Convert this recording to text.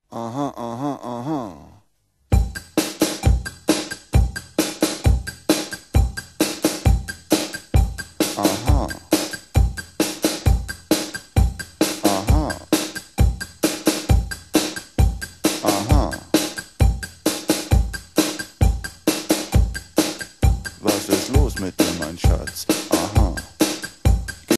Aha, aha, aha. Aha. Aha. Aha. Was ist los mit dir, mein Schatz? Aha.